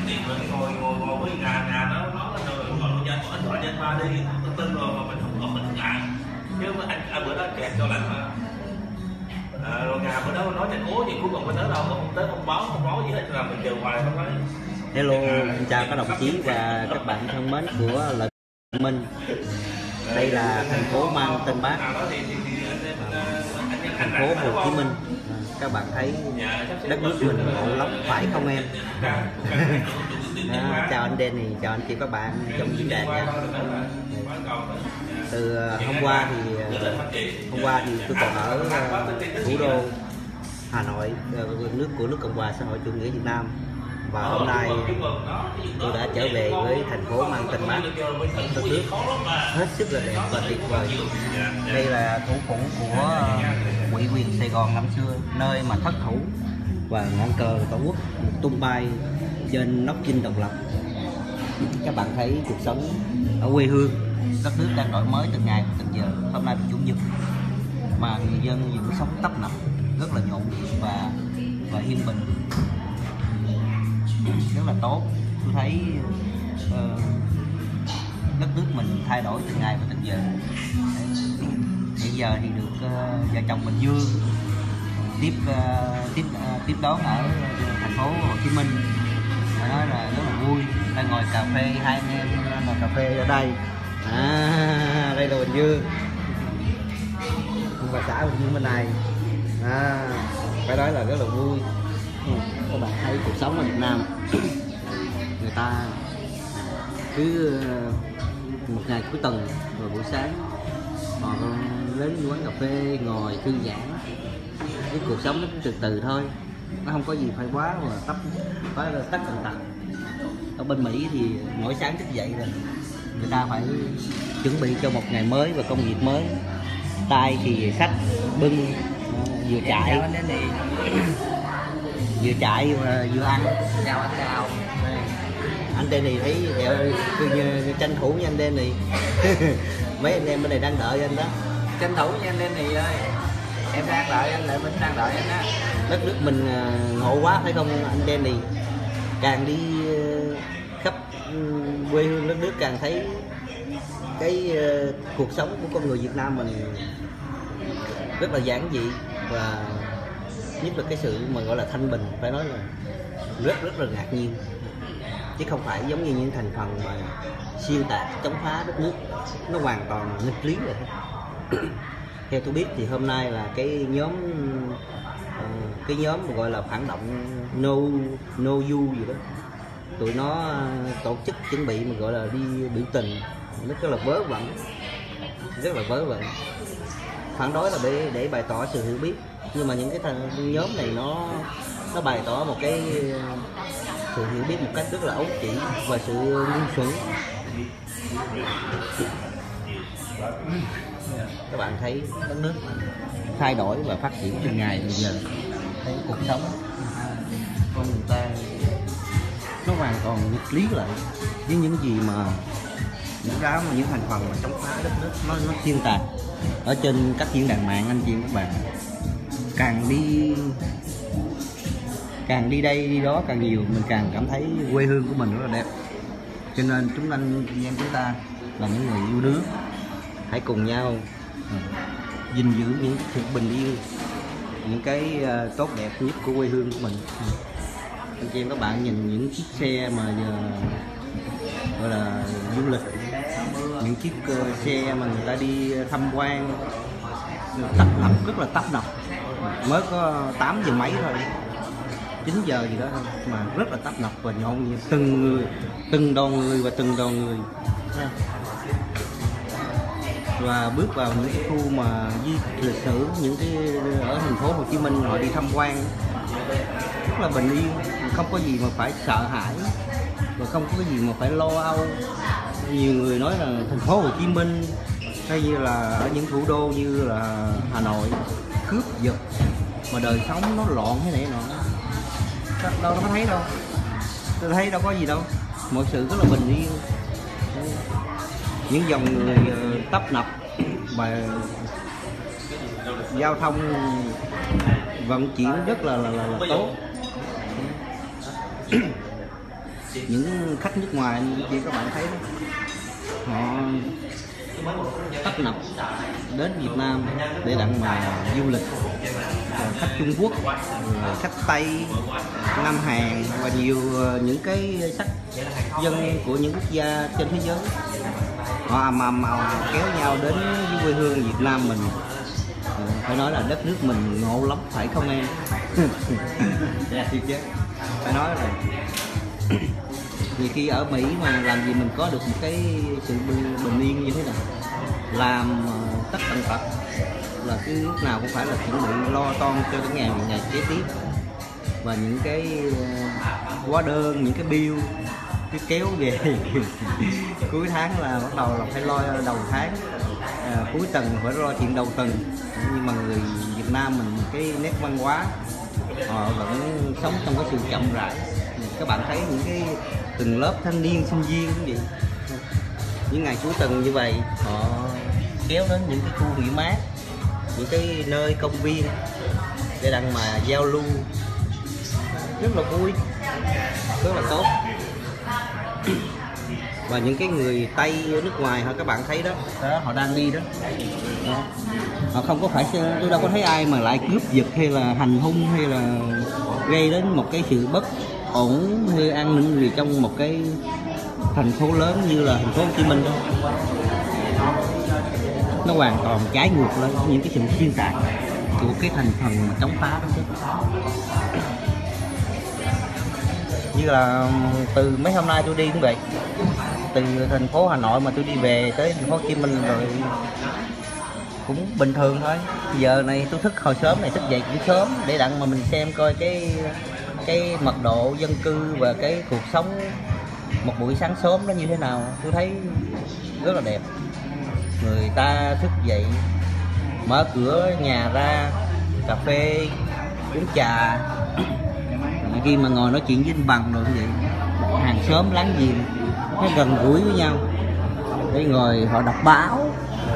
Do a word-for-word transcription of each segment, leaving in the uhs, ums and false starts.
tiền mình ngồi ngồi ngồi với nhà nhà nó nó rồi gọi cho anh gọi cho anh ba đi tin tin rồi mà mình không còn mình ngại chứ mà anh, anh bữa đó kẹt cho lạnh mà à, rồi nhà bữa đó nói cho cố gì cuối cùng mình tới đâu không tới không báo không nói gì hết là mình chờ hoài không nói. Hello, xin chào các đồng chí và các bạn thân mến của Lợi Minh. Đây là thành phố mang tên Bác, thành phố Hồ Chí Minh. Các bạn thấy đất nước mình ngộ lắm phải không em? À, chào anh Danny, chào anh chị các bạn trong diễn đàn nha. Từ hôm qua thì hôm qua thì tôi còn ở thủ đô Hà Nội, nước của nước Cộng hòa xã hội chủ nghĩa Việt Nam. Và hôm nay tôi đã trở về với thành phố mang tên Bác, đất nước hết sức là đẹp và tuyệt vời. Đây là thủ phủ của Ngụy quyền Sài Gòn năm xưa, nơi mà thất thủ và ngọn cờ tổ quốc tung bay trên nóc dinh độc lập. Các bạn thấy cuộc sống ở quê hương, đất nước đang đổi mới từng ngày từng giờ. Hôm nay là chủ nhật mà người dân vẫn sống tấp nập, rất là nhộn nhịp và và yên bình, rất là tốt. Tôi thấy uh, đất nước mình thay đổi từng ngày và từng giờ. Hiện giờ thì được uh, vợ chồng Bình Dương tiếp uh, tiếp uh, tiếp đón ở thành phố Hồ Chí Minh, phải nói là rất là vui. Đang ngồi cà phê, hai anh em ngồi cà phê ở đây. À, đây là Bình Dương và xã Bình Dương bên này. À, phải nói là rất là vui. Các bạn thấy cuộc sống ở Việt Nam, người ta cứ một ngày cuối tuần rồi buổi sáng họ đến quán cà phê ngồi thư giãn. Cái cuộc sống nó cũng từ từ thôi, nó không có gì phải quá mà tấp phải là tất tần tật. Ở bên Mỹ thì mỗi sáng thức dậy rồi người ta phải chuẩn bị cho một ngày mới và công việc mới. Tay thì xách bưng, vừa chạy vừa chạy và vừa ăn. Chào anh chào. Anh Danny thấy theo tranh thủ nha anh Danny. Mấy anh em bên này đang đợi anh đó. Tranh thủ nha anh Danny ơi. Em đang đợi anh, Lợi Minh đang đợi anh á. Đất nước mình ngộ quá phải không anh Danny? Càng đi khắp quê hương đất nước càng thấy cái cuộc sống của con người Việt Nam mình rất là giản dị và nhất là cái sự mà gọi là thanh bình, phải nói là rất rất là ngạc nhiên, chứ không phải giống như những thành phần mà xuyên tạc chống phá đất nước, nó hoàn toàn nghịch lý rồi. Theo tôi biết thì hôm nay là cái nhóm cái nhóm mà gọi là phản động No No You gì đó, tụi nó tổ chức chuẩn bị mà gọi là đi biểu tình, nó rất là vớ vẩn, rất là vớ vẩn. Phản đối là để để bày tỏ sự hiểu biết, nhưng mà những cái thằng nhóm này nó nó bày tỏ một cái sự hiểu biết một cách rất là ấu trĩ và sự ngu xuẩn. Các bạn thấy đất nước thay đổi và phát triển từng ngày bây giờ, thấy cuộc sống con người ta nó hoàn toàn nghịch lý lại với những gì mà những đám mà những thành phần mà chống phá đất nước nó nó xuyên tạc ở trên các diễn đàn mạng. Anh chị các bạn càng đi càng đi đây đi đó càng nhiều, mình càng cảm thấy quê hương của mình rất là đẹp. Cho nên chúng anh chị em chúng ta là những người yêu nước, hãy cùng nhau gìn giữ những sự bình yên, những cái tốt đẹp nhất của quê hương của mình. Anh chị em các bạn nhìn những chiếc xe mà giờ gọi là du lịch, những chiếc xe mà người ta đi tham quan tấp nập, rất là tấp nập, mới có tám giờ mấy thôi, chín giờ gì đó thôi mà rất là tấp nập và nhộn nhịp, từng người từng đoàn người và từng đoàn người. Và bước vào những cái khu mà di tích lịch sử, những cái ở thành phố Hồ Chí Minh họ đi tham quan rất là bình yên, không có gì mà phải sợ hãi và không có gì mà phải lo âu. Nhiều người nói là thành phố Hồ Chí Minh hay như là ở những thủ đô như là Hà Nội cướp giật mà đời sống nó loạn thế này nọ, đâu có thấy đâu, tôi thấy đâu có gì đâu, mọi sự rất là bình yên. Những dòng người tấp nập và giao thông vận chuyển rất là là, là, là tốt. những khách nước ngoài chị các bạn thấy đó, họ tấp nập đến Việt Nam để đặng mà du lịch. Khách Trung Quốc, khách Tây, Nam Hàn và nhiều những cái sắc dân của những quốc gia trên thế giới, họ ầm ầm kéo nhau đến với quê hương Việt Nam mình. Phải nói là đất nước mình ngộ lắm phải không em? Thiệt chứ, phải nói là nhiều khi ở Mỹ mà làm gì mình có được một cái sự bình yên như thế này, làm tất tần tật là cứ lúc nào cũng phải là chuẩn bị lo toan cho cái ngày ngày kế tiếp, và những cái hóa đơn, những cái bill cứ kéo về cuối tháng là bắt đầu là phải lo đầu tháng, à, cuối tuần phải lo chuyện đầu tuần. Nhưng mà người Việt Nam mình cái nét văn hóa họ vẫn sống trong cái sự chậm rãi. Các bạn thấy những cái từng lớp thanh niên sinh viên cũng vậy, những ngày cuối tuần như vậy họ kéo đến những cái khu nghỉ mát, những cái nơi công viên để đặng mà giao lưu, rất là vui, rất là tốt. Và những cái người Tây ở nước ngoài họ, các bạn thấy đó, đó họ đang đi đó, đó. Họ không có phải, tôi đâu có thấy ai mà lại cướp giật hay là hành hung hay là gây đến một cái sự bất ổn hay an ninh gì trong một cái thành phố lớn như là thành phố Hồ Chí Minh đâu. Nó hoàn toàn trái ngược lên những cái sự xuyên tạc của cái thành phần mà chống phá đó chứ. Như là từ mấy hôm nay tôi đi cũng vậy, từ thành phố Hà Nội mà tôi đi về tới thành phố Hồ Chí Minh rồi cũng bình thường thôi. Giờ này tôi thức hồi sớm này, thức dậy cũng sớm để đặng mà mình xem coi cái cái mật độ dân cư và cái cuộc sống một buổi sáng sớm nó như thế nào. Tôi thấy rất là đẹp. Người ta thức dậy mở cửa nhà ra, cà phê, uống trà, khi mà ngồi nói chuyện với anh bằng rồi như vậy, hàng xóm láng giềng nó gần gũi với nhau để ngồi họ đọc báo,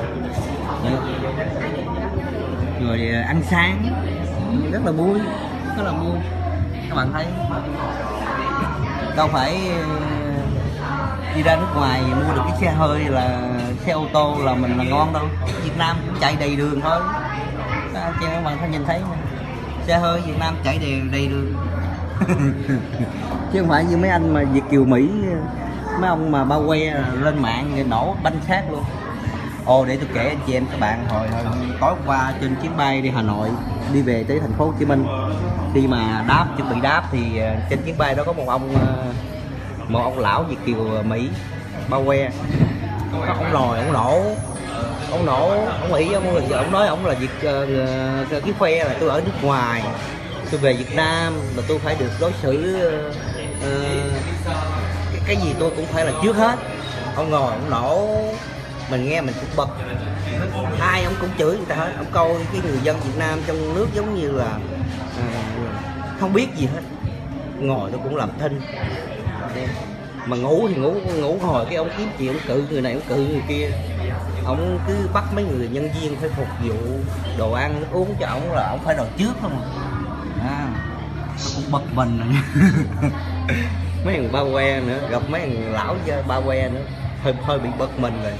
rồi ăn sáng, rất là vui, rất là vui. Các bạn thấy đâu phải đi ra nước ngoài mua được cái xe hơi là xe ô tô là mình là ngon đâu. Việt Nam cũng chạy đầy đường thôi, cho các bạn nhìn thấy xe hơi Việt Nam chạy đầy đầy đường chứ không phải như mấy anh mà Việt kiều Mỹ, mấy ông mà bao que lên mạng nổ banh xác luôn. Ồ, để tôi kể anh chị em các bạn, hồi, hồi, hồi tối qua trên chuyến bay đi Hà Nội đi về tới thành phố Hồ Chí Minh, khi mà đáp chuẩn bị đáp thì trên chuyến bay đó có một ông một ông lão Việt kiều Mỹ bao que, có ông lòi, ông nổ, ông nổ, ông nghĩ ông là ông nói ông là Việt uh, cái khoe là tôi ở nước ngoài, tôi về Việt Nam là tôi phải được đối xử uh, cái, cái gì tôi cũng phải là trước hết. Ông ngồi ông nổ, mình nghe mình cũng bật, ai ông cũng chửi người ta hết. Ông coi cái người dân Việt Nam trong nước giống như là uh, không biết gì hết, ngồi tôi cũng làm thinh, mà ngủ thì ngủ ngủ hồi cái ông kiếm chuyện, ông cự người này ông cự người kia, ông cứ bắt mấy người nhân viên phải phục vụ đồ ăn nước uống cho ông, là ông phải đòi trước không à. Tôi cũng bật mình rồi mấy thằng bao que nữa, gặp mấy thằng lão bao que nữa hơi hơi bị bật mình rồi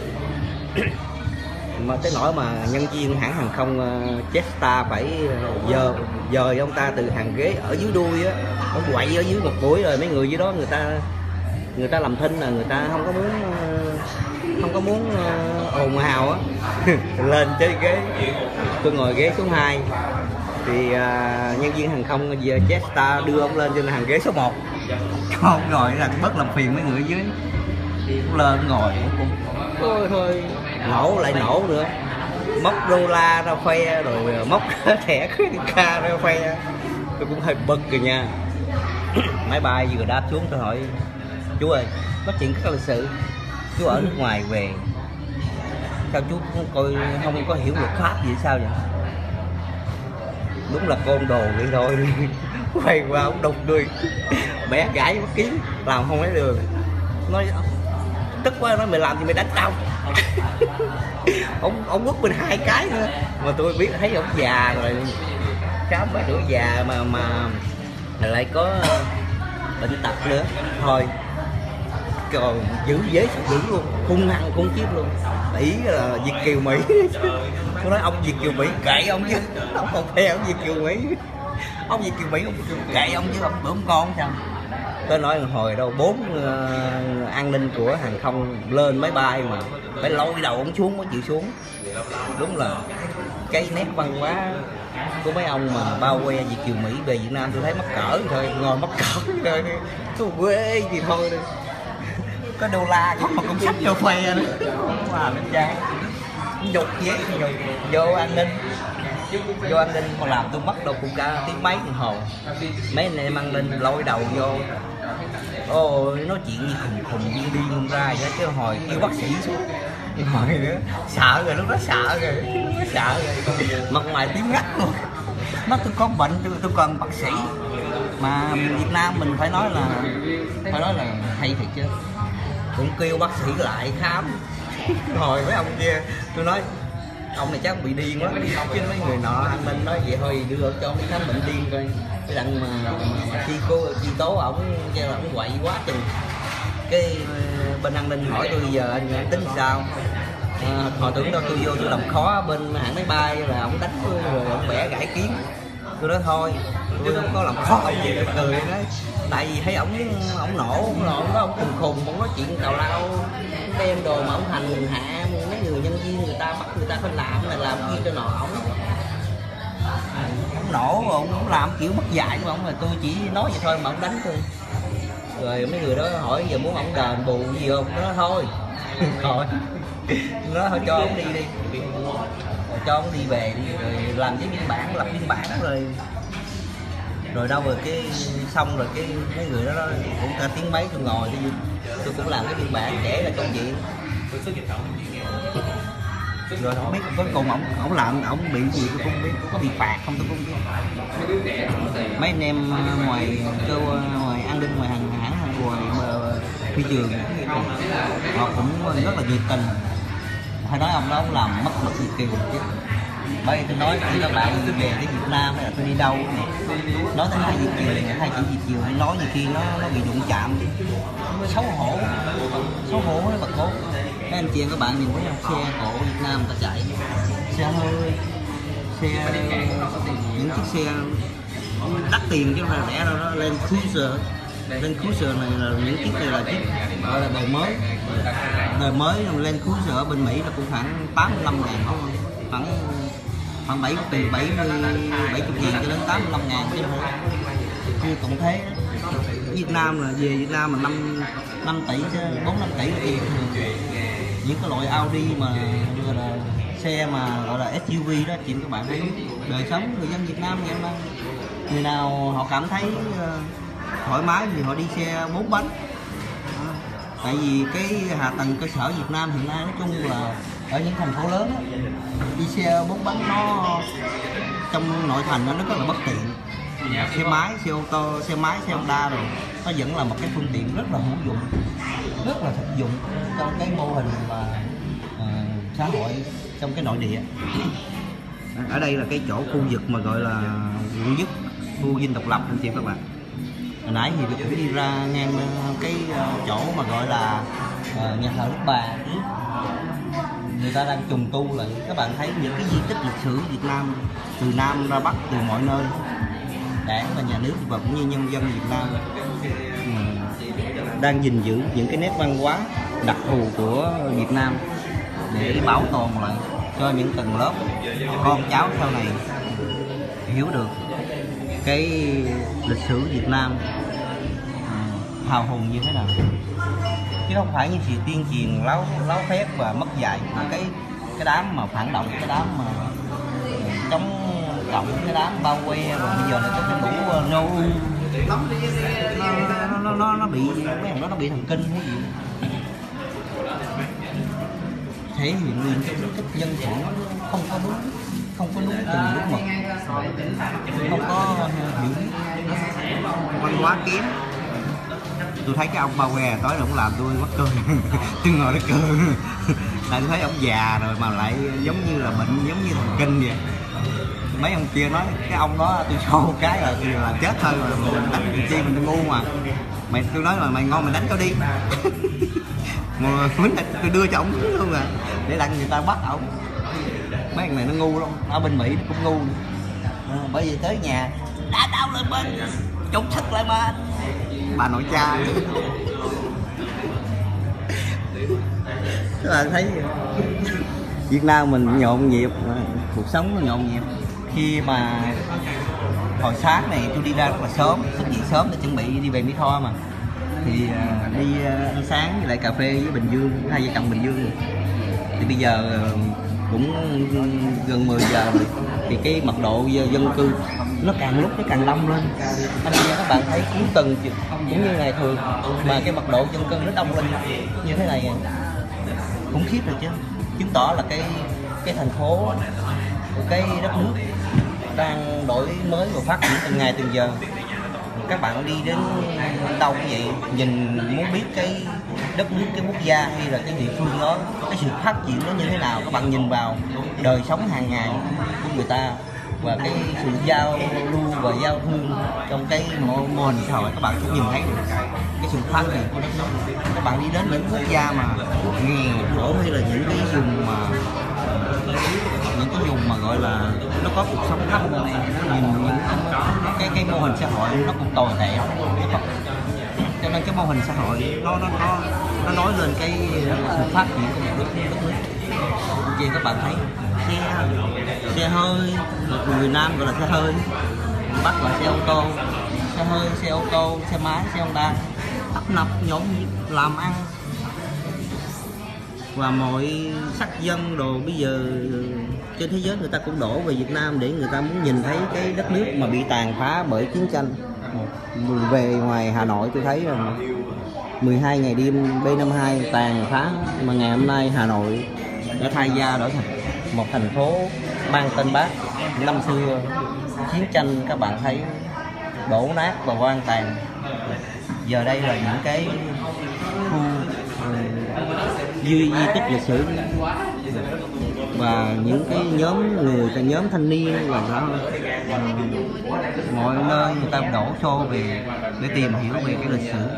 mà tới nỗi mà nhân viên hãng hàng không uh, Jetstar phải dời dời ông ta từ hàng ghế ở dưới đuôi á, ông quậy ở dưới một buổi rồi mấy người dưới đó người ta người ta làm thinh là người ta không có muốn uh, không có muốn uh, ồn ào á lên trên ghế, tôi ngồi ghế số hai thì uh, nhân viên hàng không Jetstar đưa ông lên trên hàng ghế số một, không ngồi là bất làm phiền mấy người ở dưới, cũng lên ngồi cũng thôi thôi nổ lại nổ nữa, móc đô la ra khoe rồi móc thẻ credit card ra khoe, tôi cũng hơi bực rồi nha. Máy bay vừa đáp xuống tôi hỏi chú ơi, nói chuyện rất là lịch sự, chú ở nước ngoài về sao chú không coi không có hiểu luật pháp gì sao vậy? Đúng là côn đồ vậy thôi quay qua ông đục đuôi bẻ gãy mất kiến, làm không lấy đường, nói tức quá, nói mày làm thì mày đánh tao ông ông quất bên hai cái nữa, mà tôi biết thấy ông già rồi, sáu bảy tuổi già mà mà lại có bệnh tật nữa, thôi còn giữ dễ giữ luôn, hung hăng khủng khiếp luôn. Ý là Việt kiều Mỹ. Tôi nói ông Việt kiều Mỹ kệ ông chứ, ông còn theo ông Việt kiều Mỹ, ông Việt kiều Mỹ ông kệ ông chứ ông bữa ông con sao. Tôi nói hồi đâu bốn uh, an ninh của hàng không lên máy bay mà phải lôi đầu ông xuống mới chịu xuống. Đúng là cái nét văn hóa của mấy ông mà bao que Việt kiều Mỹ về Việt Nam tôi thấy mắc cỡ thôi, ngồi mắc cỡ thôi, tôi quê gì thôi đi. Có đô la có một công sách vô khoe nữa, wow lên trang dục vậy, dục vô an ninh, vô an ninh còn làm tôi mất đâu cũng cả tiếng mấy đồng hồ. Mấy anh em an ninh lôi đầu vô, ôi nói chuyện như khùng khùng điên điên không ra vậy chứ. Hồi kêu bác sĩ xuống hồi nữa sợ rồi, lúc đó sợ rồi, lúc đó sợ rồi, mặt mày tím ngắt luôn. Nó tôi có bệnh, tôi, tôi cần bác sĩ. Mà Việt Nam mình phải nói là phải nói là hay thiệt chứ, cũng kêu bác sĩ lại khám. Hồi mấy ông kia tôi nói ông này chắc bị điên quá, chứ mấy người nọ an ninh nói vậy thôi đưa cho ông đi khám bệnh điên coi. Cái đặng mà, mà, mà chi cô chi tố ổng cho là ổng quậy quá chừng. Cái bên an ninh hỏi tôi giờ anh, anh tính sao. À, hồi tưởng đâu tôi vô tôi làm khó bên hãng máy bay là ổng đánh tôi rồi ổng bẻ gãy kiến. Tôi nói thôi tôi không có làm khó ông gì, tôi cười đấy. Tại vì thấy ổng ổng nổ ổng đó, ổng khùng khùng ổng nói chuyện tào lao đem đồ mà ổng hành hạ mấy người nhân viên người ta, bắt người ta phải làm là làm kia cho nọ ổng. Ổng nổ ổng ổng làm kiểu mất dạy của ổng, là tôi chỉ nói vậy thôi mà ổng đánh tôi. Rồi mấy người đó hỏi giờ muốn ổng đền bù gì không, nó nói thôi thôi nó thôi cho ổng đi đi, cho ổng đi về đi, rồi làm cái biên bản, lập biên bản rồi rồi đâu rồi cái xong rồi cái mấy người đó, đó cũng cả tiếng mấy tôi ngồi tôi, tôi cũng làm cái biên bản để là công chuyện. Rồi không biết cuối cùng ổng ổng làm ổng bị gì tôi cũng biết, có bị phạt không tôi cũng biết. Mấy anh em ngoài cơ ngoài an ninh, ngoài hàng hãng hàng ngoài phi trường họ cũng rất là nhiệt tình. Phải nói ông đó ông làm mất mặt Việt kiều chứ. Bởi vì tôi nói khi các bạn về tới Việt Nam hay là tôi đi đâu nói tới hai Việt kiều, hai chữ Việt kiều hay nói như khi nó nó bị đụng chạm xấu hổ, xấu hổ với bật cố. Các anh chị em các bạn nhìn thấy không, xe cộ Việt Nam người ta chạy xe hơi, xe những chiếc xe đắt tiền chứ không phải là rẻ đâu, đó Land Cruiser. Land Cruiser này là những chiếc này là chiếc gọi là đời mới, đời mới. Land Cruiser ở bên Mỹ là cũng khoảng tám mươi lăm ngàn không, khoảng khoảng bảy từ bảy mươi bảy mươi ngàn cho đến tám mươi lăm ngàn chứ không phải như cũng thế. Việt Nam là về Việt Nam mà năm năm tỷ chứ bốn năm tỷ là tiền thường. Những cái loại Audi mà gọi là xe mà gọi là ét u vê đó chị các bạn thấy đời sống người dân Việt Nam vậy mà người nào họ cảm thấy thoải mái thì họ đi xe bốn bánh. Tại vì cái hạ tầng cơ sở Việt Nam hiện nay nói chung là ở những thành phố lớn đó, đi xe bốn bánh nó trong nội thành nó rất là bất tiện. Xe máy, xe ô tô, xe máy, xe Honda rồi nó vẫn là một cái phương tiện rất là hữu dụng, rất là thực dụng trong cái mô hình mà uh, xã hội trong cái nội địa. Ở đây là cái chỗ khu vực mà gọi là quận nhất, khu Dinh Độc Lập anh chị các bạn. Hồi nãy thì tôi cũng đi ra ngang cái chỗ mà gọi là uh, nhà thờ Đức Bà, người ta đang trùng tu lại. Các bạn thấy những cái di tích lịch sử Việt Nam từ Nam ra Bắc, từ mọi nơi, đảng và nhà nước và cũng như nhân dân Việt Nam đang gìn giữ những cái nét văn hóa đặc thù của Việt Nam để bảo tồn lại cho những tầng lớp con cháu sau này hiểu được cái lịch sử Việt Nam hào hùng như thế nào, chứ không phải như sự tuyên truyền láo láo phép và mất dạy của cái cái đám mà phản động, cái đám mà chống cộng, cái đám bao que. Rồi bây giờ là cái đủ nô nó nó nó nó bị mấy thằng đó nó bị thần kinh hay gì, thể hiện nguyên cái thích dân chủ không có đúng, không có đúng từng đúng mực, không có hiểu văn hóa kém. Tôi thấy cái ông bao que tối cũng làm tôi mắc cười. Tôi ngồi đó cười tại tôi thấy ông già rồi mà lại giống như là bệnh, giống như thần kinh vậy. mấy ông kia nói cái ông đó tôi cho một cái là là chết thôi mà mình đánh chi mình ngu mà mày, tôi nói là mày ngon mày đánh tao đi. Mà mình tôi đưa cho ông luôn mà để đặng người ta bắt ổng. Mấy thằng này nó ngu lắm, ở bên Mỹ nó cũng ngu nữa. À, bởi vì tới nhà đã đau lên bên trục sức lại mà bà nội cha. Các bạn thấy Việt Nam mình nhộn nhịp, cuộc sống nó nhộn nhịp. Khi mà hồi sáng này tôi đi ra rất là sớm, thức dậy sớm để chuẩn bị đi về Mỹ Tho mà, thì uh, đi uh, ăn sáng với lại cà phê với Bình Dương, hai vợ chồng Bình Dương. Thì bây giờ uh, cũng gần mười giờ rồi, thì cái mật độ dân cư nó càng lúc nó càng đông lên. Anh chị các bạn thấy cuối tuần cũng như ngày thường mà cái mật độ dân cư nó đông lên như thế này khủng khiếp rồi chứ, chứng tỏ là cái cái thành phố, cái đất nước đang đổi mới và phát triển từng ngày từng giờ. Các bạn đi đến đâu cũng vậy, nhìn muốn biết cái đất nước, cái quốc gia hay là cái địa phương đó, cái sự phát triển nó như thế nào, các bạn nhìn vào đời sống hàng ngày của người ta và cái sự giao lưu và giao thương trong cái mô, mô hình xã hội, các bạn cũng nhìn thấy được cái sự phát triển của đất nước. Các bạn đi đến những quốc gia mà nghèo khổ hay là những cái vùng mà những cái vùng mà gọi là nó có cuộc sống thấp, nhìn những cái cái mô hình xã hội nó cũng tồi tệ, cho nên cái mô hình xã hội nó nó nó nó nói lên cái sự phát triển của một đất nước. Chị các bạn thấy xe xe hơi, người Nam gọi là xe hơi, Bắc là xe ô tô, xe hơi, xe ô tô, xe máy, xe Honda tấp nập nhộn nhịp làm ăn. Và mọi sắc dân đồ bây giờ trên thế giới người ta cũng đổ về Việt Nam để người ta muốn nhìn thấy cái đất nước mà bị tàn phá bởi chiến tranh. Về ngoài Hà Nội tôi thấy là mười hai ngày đêm B năm mươi hai tàn phá, mà ngày hôm nay Hà Nội đã thay da đổi thành một thành phố mang tên Bác. Năm xưa chiến tranh các bạn thấy đổ nát và hoang tàn, giờ đây là những cái khu di, di tích lịch sử và những cái nhóm người, cái nhóm thanh niên và đó, mọi nơi người ta đổ xô về để tìm hiểu về cái lịch sử.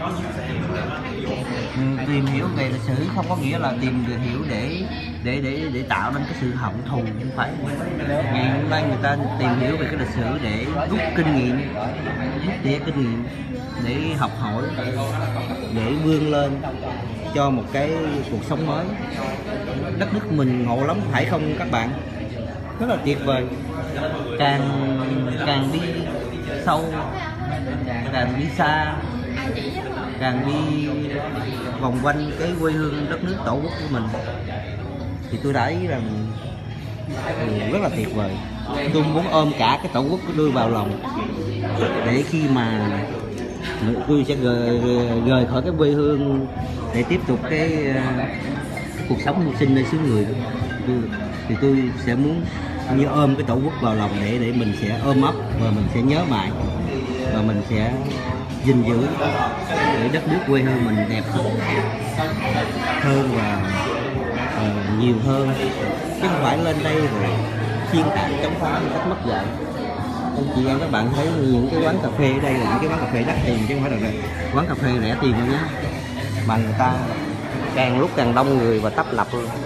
Tìm hiểu về lịch sử không có nghĩa là tìm được hiểu để để để để tạo nên cái sự hận thù, không phải. Ngày hôm nay người ta tìm hiểu về cái lịch sử để rút kinh nghiệm, rút tỉa kinh nghiệm để học hỏi, để vươn lên cho một cái cuộc sống mới. Đất nước mình ngộ lắm phải không các bạn? Rất là tuyệt vời. Càng càng đi sâu, càng đi xa, càng đi vòng quanh cái quê hương đất nước tổ quốc của mình, thì tôi thấy rằng rất là tuyệt vời. Tôi muốn ôm cả cái tổ quốc của tôi vào lòng để khi mà tôi sẽ rời, rời khỏi cái quê hương để tiếp tục cái, cái cuộc sống mưu sinh nơi xứ người đó. Tôi, thì tôi sẽ muốn như ôm cái tổ quốc vào lòng để để mình sẽ ôm ấp và mình sẽ nhớ mãi và mình sẽ gìn giữ để đất nước quê hương mình đẹp hơn, hơn và uh, nhiều hơn, chứ không phải lên đây rồi xuyên tạc chống phá một cách mất dạy. Anh chị em các bạn thấy những cái quán cà phê ở đây là những cái quán cà phê đắt tiền chứ không phải là quán cà phê rẻ tiền đâu nhé, mà người ta càng lúc càng đông người và tấp nập luôn,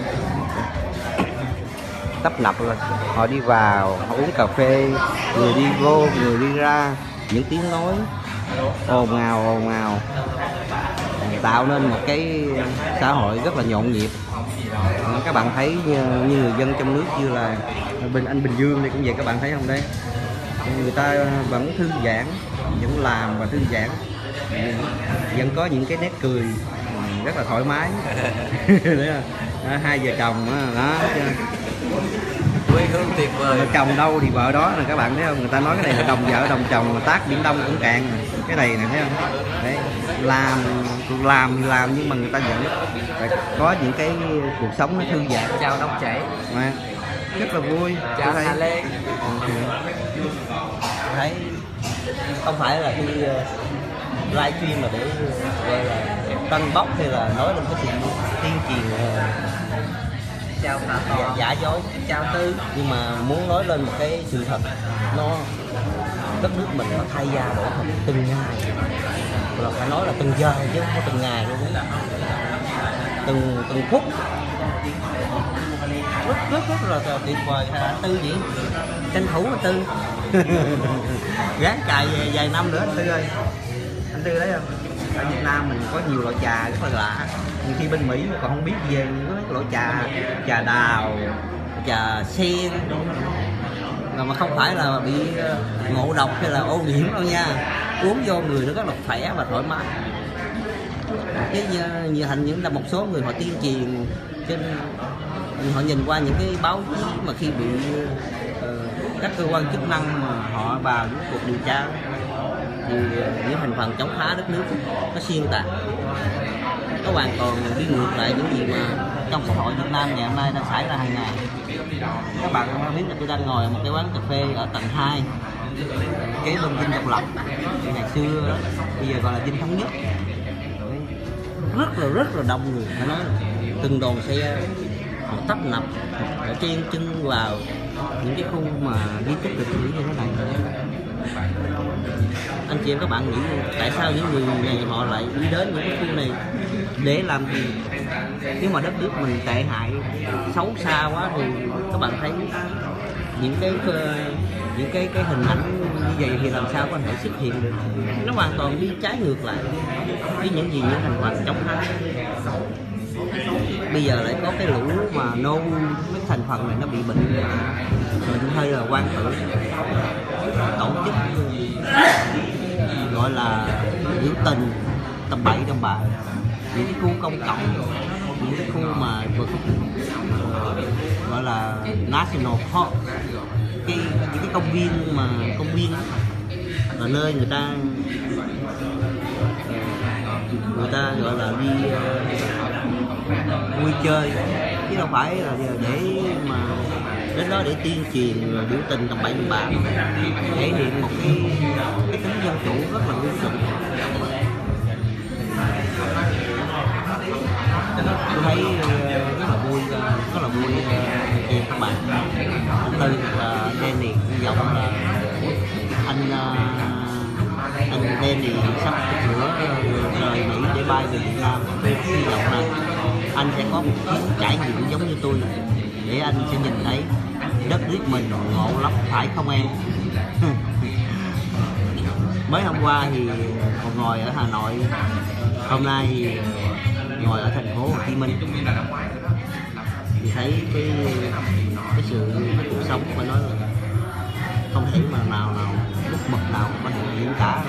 tấp nập luôn. Họ đi vào họ uống cà phê, người đi vô người đi ra, những tiếng nói ồn ào ồn ào tạo nên một cái xã hội rất là nhộn nhịp. Các bạn thấy như, như người dân trong nước như là bên anh Bình Dương đây cũng vậy, các bạn thấy không đây, người ta vẫn thư giãn, vẫn làm và thư giãn, vẫn có những cái nét cười rất là thoải mái. Đó, hai vợ chồng đó, quê hương tuyệt vời. Chồng đâu thì vợ đó, là các bạn thấy không, người ta nói cái này là đồng vợ đồng chồng, tác biển Đông cũng cạn. Cái này này thấy không, đấy, làm làm thì làm nhưng mà người ta vẫn phải có những cái cuộc sống nó thư giãn. Chào nóng chảy mà rất là vui. Chào Hà Lê. Thấy không phải là đi livestream mà để gọi là tăng bốc hay là nói lên cái chuyện tuyên truyền chào Tạ giả, Tòa, giả dối, em chào Tư. nhưng mà muốn nói lên một cái sự thật, nó đất nước mình nó thay da đổi thịt từng ngày, là phải nói là từng giờ chứ không có từng ngày luôn đó. từng từng phút rất rất rất là tuyệt vời. À, Tư gì tranh thủ mà Tư gán cài vài, vài năm nữa anh Tư ơi. Anh Tư thấy không, ở Việt Nam mình có nhiều loại trà rất là lạ, nhiều khi bên Mỹ mà còn không biết về những loại trà, trà đào, trà sen, rồi mà không phải là bị ngộ độc hay là ô nhiễm đâu nha, uống vô người nó rất là khỏe và thoải mái. Cái như, như thành những là một số người họ tuyên truyền trên, họ nhìn qua những cái báo chí mà khi bị uh, các cơ quan chức năng mà họ vào những cuộc điều tra thì những thành phần chống phá đất nước nó xuyên tạc, nó hoàn toàn đi ngược lại những gì mà trong xã hội Việt Nam ngày hôm nay đang xảy ra hàng ngày. Các bạn không biết là tôi đang ngồi ở một cái quán cà phê ở tầng hai kế bên Dinh Độc Lập ngày xưa đó, bây giờ gọi là Dinh Thống Nhất, rất là rất là đông người, phải nói từng đoàn xe họ tấp nập ở trên chân vào những cái khu mà di tích lịch sử như thế này. Anh chị em các bạn nghĩ tại sao những người này họ lại đi đến những cái khu này để làm gì? Nếu mà đất nước mình tệ hại xấu xa quá thì các bạn thấy những cái những cái cái hình ảnh như vậy thì làm sao có thể xuất hiện được? Nó hoàn toàn đi trái ngược lại với những gì những thành phần chống phá. Bây giờ lại có cái lũ mà nô mấy thành phần này nó bị bệnh bệnh hơi là quan tử, tổ chức gọi là biểu tình tầm bậy tầm bạ những cái khu công cộng, những cái khu mà gọi là national park, cái những cái công viên mà công viên là nơi người ta người ta gọi là đi uh, vui chơi, chứ đâu phải là để mà đến đó để tuyên truyền rồi biểu tình tầm bậy tầm bạ, thể hiện một cái cái tính dân chủ rất là nguy hiểm. Tôi thấy rất là vui, rất là vui chị các bạn. Anh Tư và Danny hy vọng là anh anh Danny sắp sửa rời Mỹ để bay về Việt Nam. Tôi hy vọng là anh sẽ có một chuyến trải nghiệm giống như tôi để anh sẽ nhìn thấy đất nước mình ngộ lắm, phải không em? Mới hôm qua thì còn ngồi ở Hà Nội, hôm nay thì ngồi ở thành phố Hồ Chí Minh thì thấy cái cái sự cái cuộc sống phải nói là không thể mà nào nào bút mực nào có thể diễn tả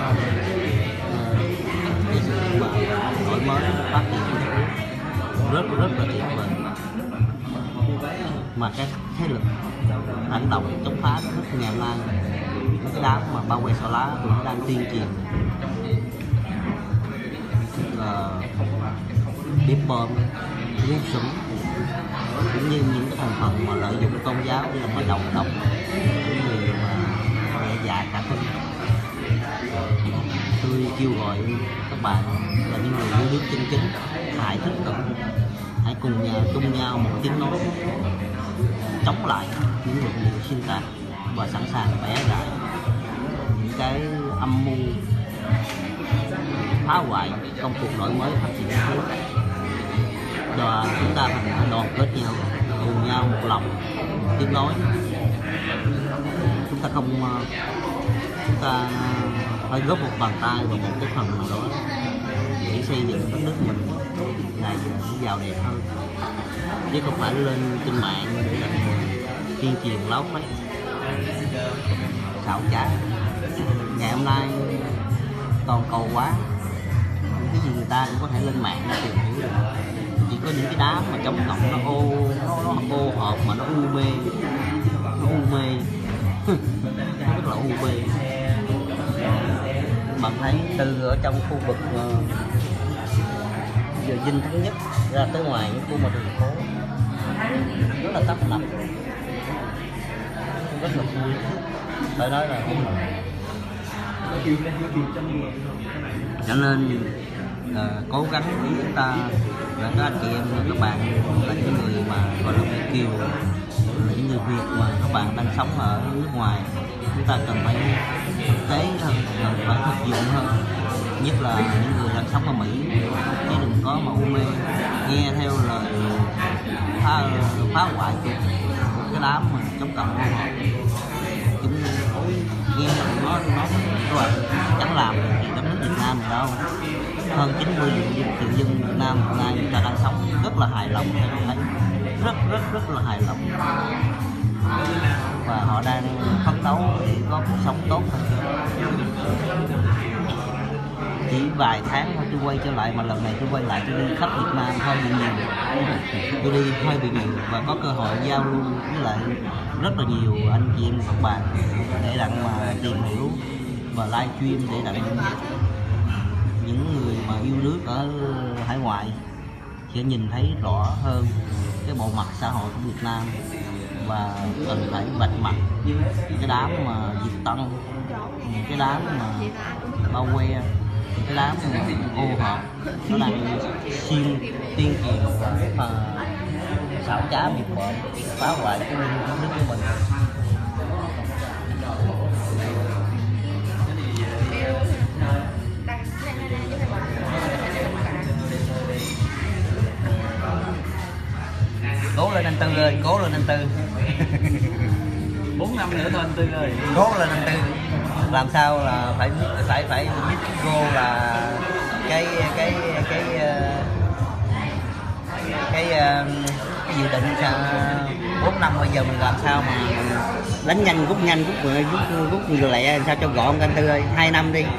cái sự mà đổi mới phát triển của đất nước rất rất là tuyệt vời. Mà cái thế lực phản động chống phá rất nghèo nàn, những cái đám mà bao quanh xỏ lá cũng đang tuyên truyền là điệp bom, giết súng, cũng như những cái thành phần mà lợi dụng tôn giáo để mà đầu độc những người mà nhẹ dạ cả tin. Tôi kêu gọi các bạn là những người yêu nước chân chính, hãy thức tỉnh, hãy cùng nhau chung nhau một tiếng nói chống lại những luận điệu xuyên tạc và sẵn sàng bẻ gãy những cái âm mưu phá hoại công cuộc đổi mới phát triển đất nước. Và chúng ta phải đoàn kết nhau, cùng nhau một lòng, tiếng nói. Chúng ta không chúng ta phải góp một bàn tay vào một cái phần nào đó để xây dựng đất nước mình ngày giàu đẹp hơn, chứ không phải lên trên mạng để làm tuyên truyền láo phách xảo trá. Ngày hôm nay toàn cầu quá, cái gì người ta cũng có thể lên mạng để tìm hiểu được. Chỉ có những cái đám mà chống cộng nó ô nó, nó ô hợp mà nó u mê, nó u mê nó rất là u mê. Bạn thấy từ ở trong khu vực uh, giờ Dinh Thống Nhất ra tới ngoài những khu mà đường phố rất là tấp nập, rất là vui. Phải nói là cũng là cho nên uh, cố gắng chúng ta là các anh chị em các bạn là những người mà gọi là Việt kiều, là những người Việt mà các bạn đang sống ở nước ngoài, chúng ta cần phải thực tế hơn, cần phải thực dụng hơn, nhất là những người đang sống ở Mỹ, chứ đừng có mà u mê nghe theo lời phá, phá hoại của cái đám mà chống cộng của họ. Chúng nghe nó nó các bạn chẳng làm được gì đất nước Việt Nam đâu. Hơn chín mươi triệu dân Việt Nam hiện nay chúng ta đang sống rất là hài lòng, theo tôi thấy rất rất rất là hài lòng, và họ đang phấn đấu để có cuộc sống tốt hơn. Chỉ vài tháng thôi tôi quay trở lại, mà lần này tôi quay lại tôi đi khắp Việt Nam hơi bị nhiều, tôi đi hơi bị nhiều và có cơ hội giao lưu với lại rất là nhiều anh chị em các bạn để đặng mà tìm hiểu và livestream để đặng những người mà yêu nước ở hải ngoại sẽ nhìn thấy rõ hơn cái bộ mặt xã hội của Việt Nam, và cần phải vạch mặt cái đám mà diệt Tân, cái đám mà bao que, cái đám mà ô hợp nó đang xuyên tiên truyền và xảo trá biệt bợm phá hoại cái đất nước của mình. Cố lên anh Tư ơi, cố lên anh Tư. Bốn năm nữa thôi anh Tư ơi. Cố lên anh Tư. Làm sao là phải phải phải biết cô là cái cái cái cái cái, cái dự định bốn năm bây giờ mình làm sao mà đánh nhanh rút nhanh rút rút rút người lẹ sao cho gọn anh Tư ơi. Hai năm đi.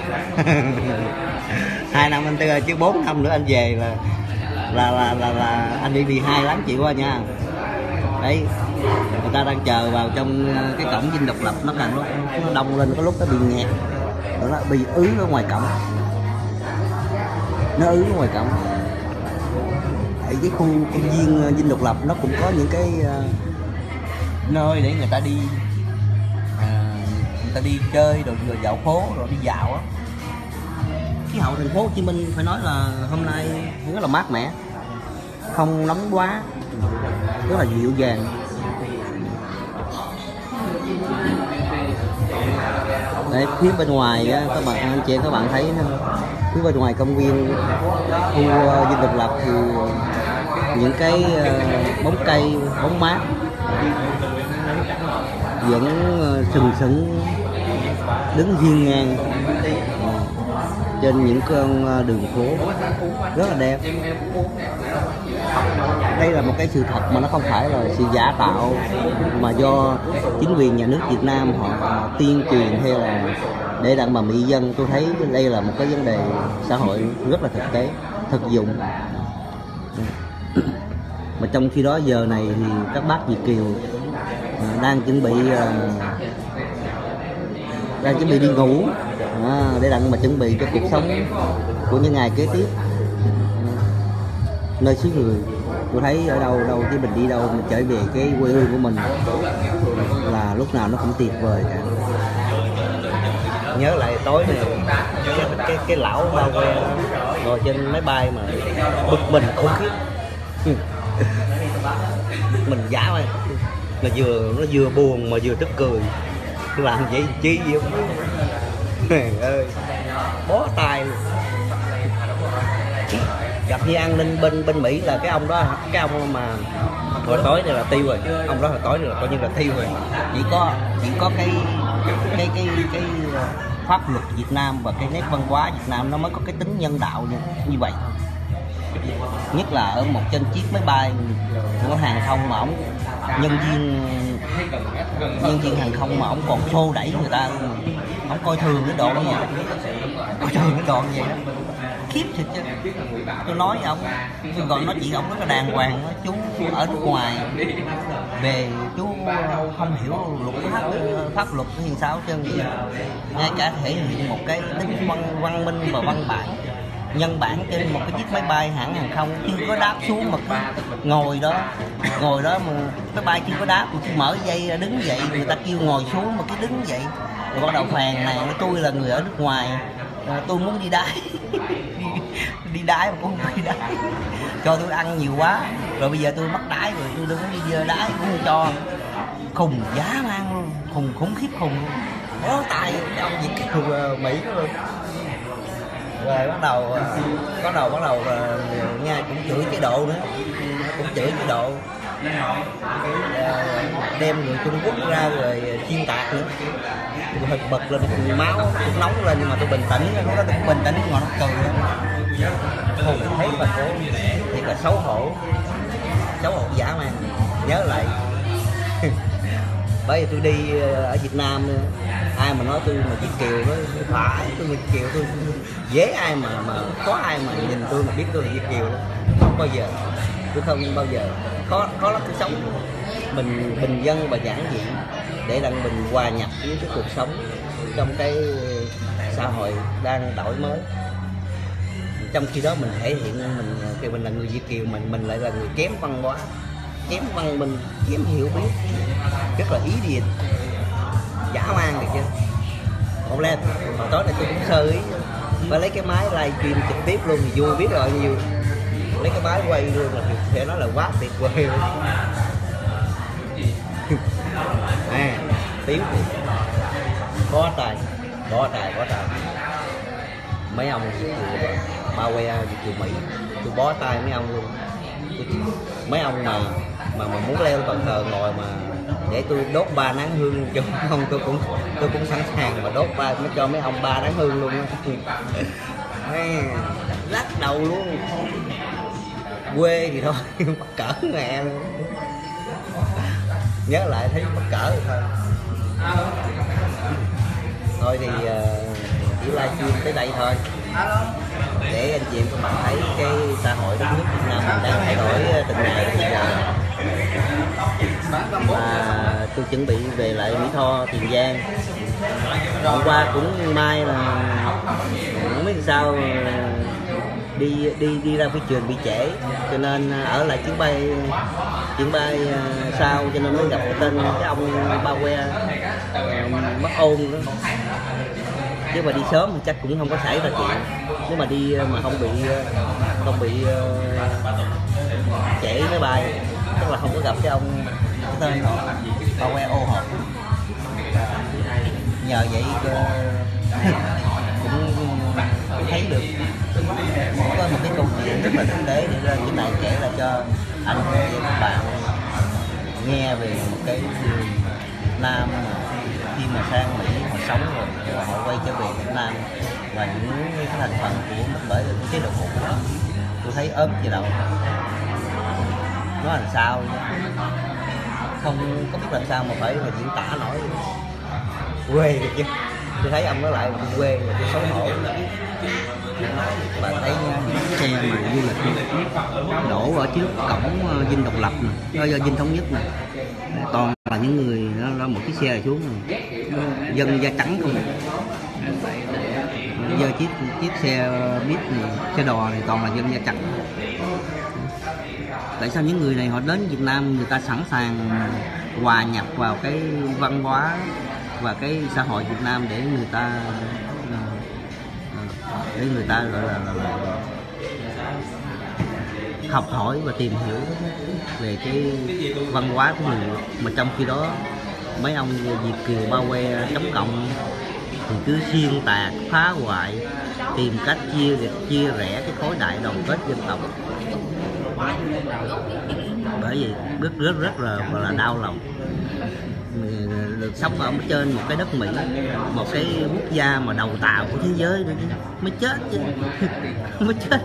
Hai năm anh Tư ơi, chứ bốn năm nữa anh về là là là là, là anh đi bị hai lắm chịu quá nha. Đấy, người ta đang chờ vào trong cái cổng Dinh Độc Lập, nó càng lúc nó đông lên, có lúc nó bị nghẹt, nó bị ứ ở ngoài cổng, nó ứ ở ngoài cổng. Ở cái khu công viên Dinh Độc Lập nó cũng có những cái uh, nơi để người ta đi, uh, người ta đi chơi rồi vừa dạo phố rồi đi dạo á. Khí hậu thành phố Hồ Chí Minh phải nói là hôm nay rất là mát mẻ, không nóng quá, rất là dịu dàng. Đấy, phía bên ngoài á, các bạn anh chị các bạn thấy phía bên ngoài công viên khu uh, Dinh Độc Lập thì những cái uh, bóng cây bóng mát vẫn uh, sừng sững đứng hiên ngang trên những con đường phố rất là đẹp. Đây là một cái sự thật mà nó không phải là sự giả tạo, mà do chính quyền nhà nước Việt Nam họ tuyên truyền hay là để đặng mà mỹ dân. Tôi thấy đây là một cái vấn đề xã hội rất là thực tế, thực dụng. Mà trong khi đó giờ này thì các bác Việt kiều đang chuẩn bị đang chuẩn bị đi ngủ à, để đặng mà chuẩn bị cho cuộc sống của những ngày kế tiếp nơi xứ người. Tôi thấy ở đâu đâu chứ mình đi đâu mình trở về cái quê hương của mình là lúc nào nó cũng tuyệt vời cả. Nhớ lại tối này cái cái, cái lão bao que ngồi trên máy bay mà bực mình khủng khiếp. Mình giả thôi, là vừa nó vừa buồn mà vừa tức cười, làm vậy chi vậy không ơi, bó tay luôn. Gặp như an ninh bên bên Mỹ là cái ông đó, cái ông mà hồi tối này là tiêu rồi, ông đó hồi tối này là coi như là tiêu rồi. Chỉ có chỉ có cái cái cái cái pháp luật Việt Nam và cái nét văn hóa Việt Nam nó mới có cái tính nhân đạo như, như vậy. Nhất là ở một trên chiếc máy bay của hàng không mà ổng nhân viên nhân viên hàng không mà ổng còn xô đẩy người ta, ổng coi thường cái độ như vậy, coi thường cái độ như vậy đó. Khiếp thiệt chứ. Tôi nói với ông, tôi còn nói chuyện ông rất là đàng hoàng đó. Chú ở nước ngoài về chú không hiểu luật pháp pháp luật như sao chứ gì, ngay cả thể hiện một cái tính văn văn minh và văn bản nhân bản trên một cái chiếc máy bay hãng hàng không chưa có đáp xuống mà ngồi đó ngồi đó mà máy bay chưa có đáp mà cứ mở dây ra đứng dậy, người ta kêu ngồi xuống mà cứ đứng dậy. Rồi bắt đầu phàn này tôi là người ở nước ngoài, à, tôi muốn đi đái đi, đi đái mà cũng không đi đái, cho tôi ăn nhiều quá rồi bây giờ tôi mắc đái rồi tôi đâu có đi đái cũng không cho, khùng giá mang luôn, khùng khủng khiếp khùng luôn, bó tay cái ông Việt kiều Mỹ luôn. Rồi bắt đầu bắt đầu bắt đầu nghe cũng chửi chế độ nữa, cũng chửi chế độ, đem người Trung Quốc ra rồi xuyên tạc nữa, tôi hơi bật lên, máu cũng nóng lên nhưng mà tôi bình tĩnh, lúc đó tôi cũng bình tĩnh nhưng mà nó cười lắm. Hùng thấy bà cô thì là xấu hổ, xấu hổ dã man. Nhớ lại bởi vì tôi đi ở Việt Nam nữa, ai mà nói tôi mà Việt kiều đó phải, tôi Việt kiều tôi dễ ai mà mà có ai mà nhìn tôi mà biết tôi là Việt kiều đó. Không bao giờ, tôi không bao giờ, khó khó lắm. Tôi sống mình bình dân và giản dị để rằng mình hòa nhập với cái cuộc sống trong cái xã hội đang đổi mới. Trong khi đó mình thể hiện mình khi mình là người Việt kiều, mình mình lại là người kém văn hóa, kém văn minh, kém hiểu biết, rất là ý điệt, dã man được chứ. Một lên hồi tối này tôi cũng sơ ý, phải lấy cái máy livestream trực tiếp luôn thì vui biết rồi nhiều, lấy cái máy quay luôn là sẽ nói là quá tuyệt vời. À, tiếng có tài, có tài, có tài. Mấy ông Việt kiều ba que Việt kiều Mỹ, tôi bó tay mấy ông luôn. Tôi, mấy ông mà mà mà muốn leo bàn thờ ngồi mà để tôi đốt ba nén hương cho không, tôi cũng tôi cũng sẵn sàng mà đốt ba, mới cho mấy ông ba nén hương luôn á. Lắc đầu luôn. Quê thì thôi mắc cỡ mẹ luôn, nhớ lại thấy mắc cỡ rồi thôi. Thôi thì uh, chỉ livestream tới đây thôi để anh chị em các bạn thấy cái xã hội đất nước Việt Nam mình đang thay đổi từng ngày từng giờ. Và tôi chuẩn bị về lại Mỹ Tho, Tiền Giang. Hôm qua cũng mai là không biết sao đi đi đi ra phi trường bị trễ, cho nên ở lại chuyến bay chuyến bay sau, cho nên mới gặp tên cái ông ba que mất ôn đó. Chứ mà đi sớm thì chắc cũng không có xảy ra chuyện, nếu mà đi mà không bị không bị trễ máy bay chắc là không có gặp cái ông cái tên ba que ô hộp. Nhờ vậy cũng thấy được cũng có một cái câu chuyện rất là thực tế để ra cái này kể lại cho anh và các bạn nghe về một cái người Việt Nam mà khi mà sang Mỹ họ sống rồi, rồi họ quay trở về Việt Nam và những cái thành phần của bởi cái chế độ cũ đó, tôi thấy ớn gì đâu, nó làm sao không có biết làm sao mà phải là diễn tả nổi, quê được chứ. Tôi thấy ông nói lại mình quê rồi tôi xấu hổ. Bạn thấy xe mà du lịch đổ ở trước cổng Dinh Độc Lập nè, do Dinh Thống Nhất nè, toàn là những người đó, đó một chiếc xe này xuống này. Dân da trắng không, giờ chiếc chiếc xe buýt này, xe đò này toàn là dân da trắng. Tại sao những người này họ đến Việt Nam người ta sẵn sàng hòa nhập vào cái văn hóa và cái xã hội Việt Nam để người ta để người ta gọi là, là, là học hỏi và tìm hiểu về cái văn hóa của mình, mà trong khi đó mấy ông Việt kiều bao que chống cộng thì cứ xuyên tạc, phá hoại, tìm cách chia chia rẽ cái khối đại đoàn kết dân tộc. Bởi vì rất rất rất là là đau lòng được sống ở trên một cái đất Mỹ, một cái quốc gia mà đầu tàu của thế giới nữa chứ, mới chết chứ mới chết.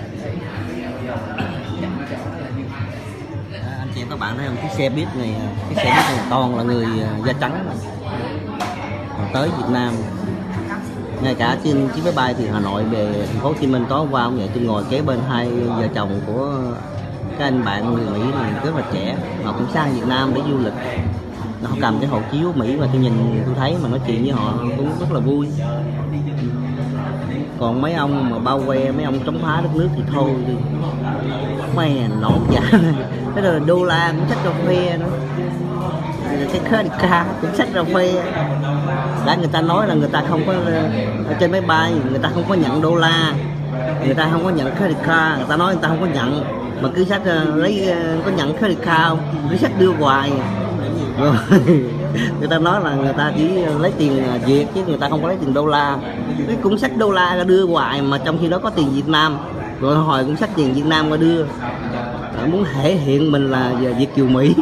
À, anh chị em các bạn thấy không, cái xe buýt này, cái xe buýt này toàn là người da trắng này. Tới Việt Nam, ngay cả trên chiếc máy bay từ Hà Nội về thành phố Hồ Chí Minh tối hôm qua cũng vậy, tôi ngồi kế bên hai vợ chồng của cái anh bạn người Mỹ này rất là trẻ, họ cũng sang Việt Nam để du lịch. Họ cầm cái hộ chiếu Mỹ mà tôi nhìn tôi thấy mà nói chuyện với họ cũng rất là vui. Còn mấy ông mà bao que, mấy ông chống phá đất nước thì thôi đi, mày nổ dạ này, cái rồi đô la cũng thích cà phê nữa. cái Khơi cuốn sách ra phê đã người ta nói là người ta không có ở trên máy bay người ta không có nhận đô la, người ta không có nhận credit card, người ta nói người ta không có nhận mà cứ sách lấy có nhận credit card không, cứ sách đưa hoài rồi người ta nói là người ta chỉ lấy tiền Việt chứ người ta không có lấy tiền đô la, cái cuốn sách đô la ra đưa hoài mà trong khi đó có tiền Việt Nam, rồi hỏi cuốn sách tiền Việt Nam ra đưa, muốn thể hiện mình là Việt kiều Mỹ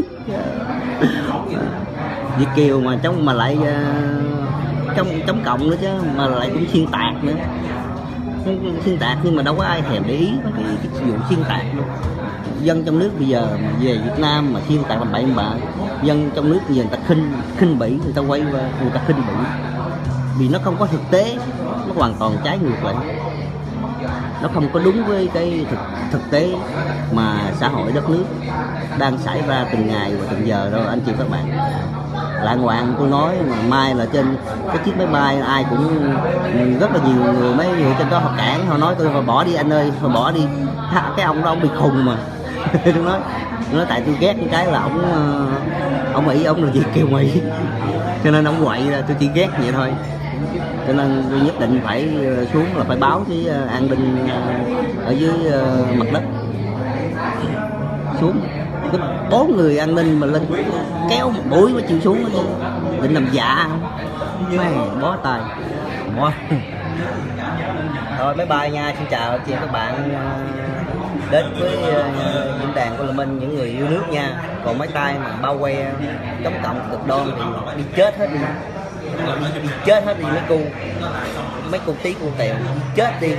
Việt kiều mà chống mà lại chống chống cộng nữa chứ mà lại cũng xuyên tạc nữa, xuyên tạc nhưng mà đâu có ai thèm để ý cái, cái vụ xuyên tạc nữa. Dân trong nước bây giờ mà về Việt Nam mà xuyên tạc làm bậy bạ, dân trong nước bây giờ người ta khinh khinh bỉ, người ta quay qua người ta khinh bỉ vì nó không có thực tế, nó hoàn toàn trái ngược lại, nó không có đúng với cái thực, thực tế mà xã hội đất nước đang xảy ra từng ngày và từng giờ rồi anh chị các bạn. Lạng hoạn tôi nói mà mai là trên cái chiếc máy bay ai cũng rất là nhiều người, mấy người trên đó họ cản, họ nói tôi họ bỏ đi anh ơi, họ bỏ đi, cái ông đó ông bị khùng mà tôi nói tôi nói tại tôi ghét cái là ông ông Mỹ, ông là Việt kiều Mỹ cho nên ông quậy ra, tôi chỉ ghét vậy thôi, cho nên tôi nhất định phải xuống là phải báo với an ninh ở dưới mặt đất xuống, bốn người an ninh mà lên kéo một buổi mới chịu xuống chứ định làm dạ mày bó tay bó. Thôi bye bye nha, xin chào chị các bạn đến với diễn đàn của Lâm Minh, những người yêu nước nha, còn mấy tay mà bao que chống cộng cực đoan thì đi chết hết đi, đi, đi chết hết đi mấy cu mấy cô tí cô tèo chết đi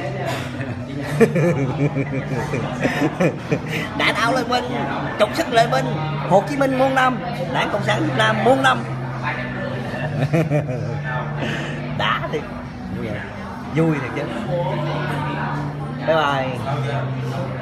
đã đảo lên Minh, trục sức lên Minh, Hồ Chí Minh muôn năm, Đảng Cộng sản Việt Nam muôn năm đã đi vui thiệt chứ. Bye bye.